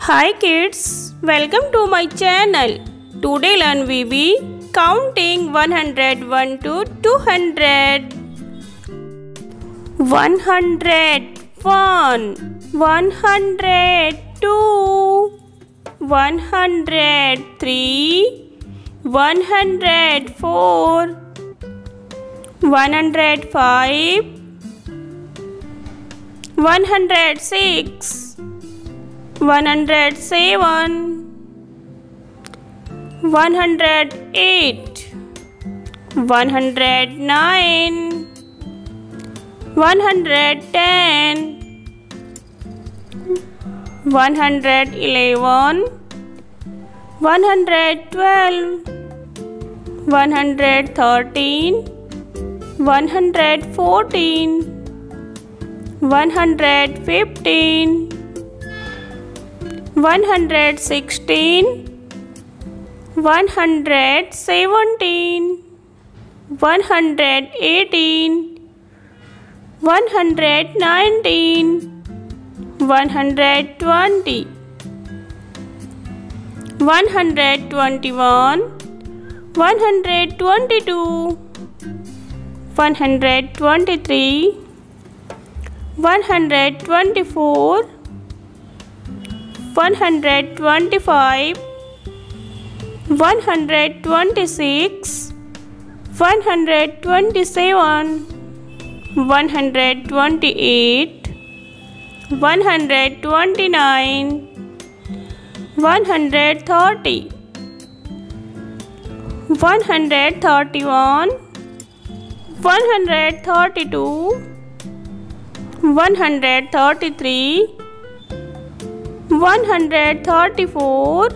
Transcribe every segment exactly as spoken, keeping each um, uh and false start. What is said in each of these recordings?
Hi kids, welcome to my channel. Today learn we be counting one hundred one to two hundred. one hundred one, one hundred two, one hundred three, one hundred four, one hundred five, one hundred six, one hundred seven, one hundred eight, one hundred nine, one hundred ten, one hundred eleven, one hundred twelve, one hundred thirteen, one hundred fourteen, one hundred fifteen, one hundred sixteen, one hundred seventeen, one hundred eighteen, one hundred nineteen, one hundred twenty, one hundred twenty-one, one hundred twenty-two, one hundred twenty-three, one hundred twenty-four, one hundred twenty-five, one hundred twenty-six, one hundred twenty-seven, one hundred twenty-eight, one hundred twenty-nine, one hundred thirty, one hundred thirty-one, one hundred thirty-two, one hundred thirty-three, one hundred thirty-four,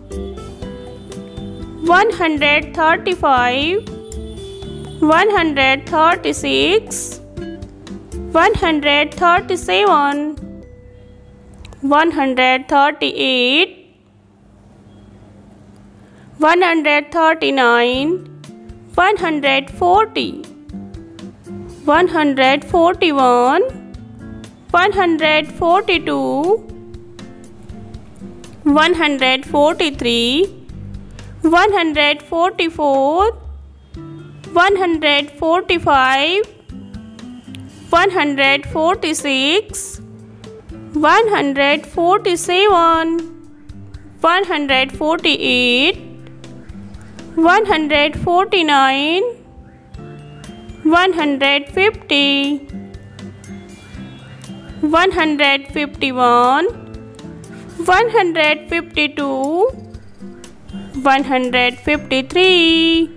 one hundred thirty-five, one hundred thirty-six, one hundred thirty-seven, one hundred thirty-eight, one hundred thirty-nine, one hundred forty, one hundred forty-one, one hundred forty-two, one hundred forty-three, one hundred forty-four, one hundred forty-five, one hundred forty-six, one hundred forty-seven, one hundred forty-eight, one hundred forty-nine, one hundred fifty, one hundred fifty-one, one hundred fifty-two, one hundred fifty-three,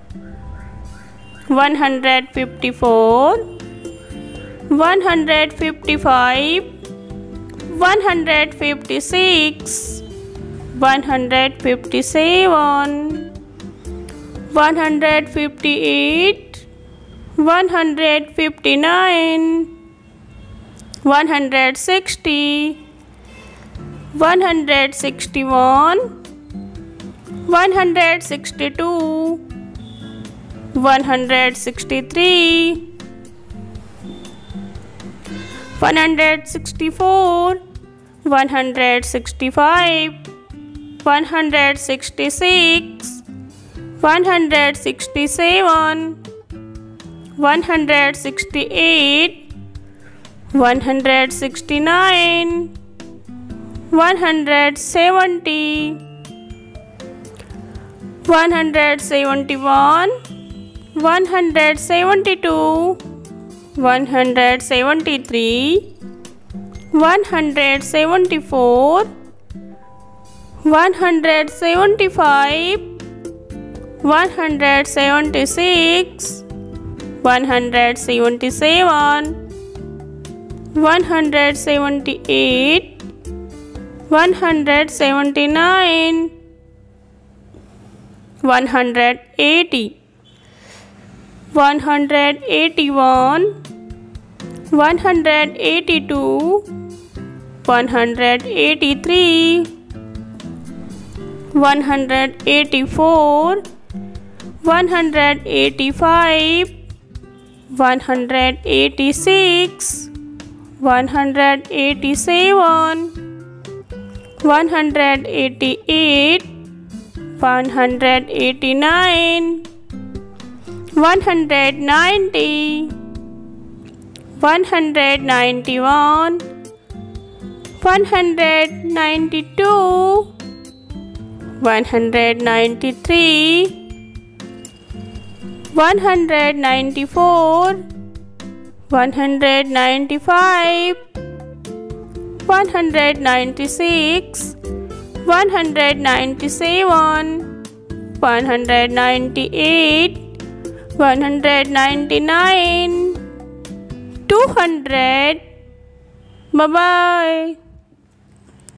one hundred fifty-four, one hundred fifty-five, one hundred fifty-six, one hundred fifty-seven, one hundred fifty-eight, one hundred fifty-nine, one hundred sixty, one hundred sixty-one, one hundred sixty-two, one hundred sixty-three, one hundred sixty-four, one hundred sixty-five, one hundred sixty-six, one hundred sixty-seven, one hundred sixty-eight, one hundred sixty-nine, one hundred seventy, one hundred seventy-one, one hundred seventy-two, one hundred seventy-three, one hundred seventy-four, one hundred seventy-five, one hundred seventy-six, one hundred seventy-seven, one hundred seventy-eight, one hundred seventy-nine, one hundred eighty, one hundred eighty-one, one hundred eighty-two, one hundred eighty-three, one hundred eighty-four, one hundred eighty-five, one hundred eighty-six, one hundred eighty-seven, one hundred eighty-eight, one hundred eighty-nine, one hundred ninety, one hundred ninety-one, one hundred ninety-two, one hundred ninety-three, one hundred ninety-four, one hundred ninety-five, one hundred ninety-six, one hundred ninety-seven, one hundred ninety-eight, one hundred ninety-nine, two hundred. Bye bye.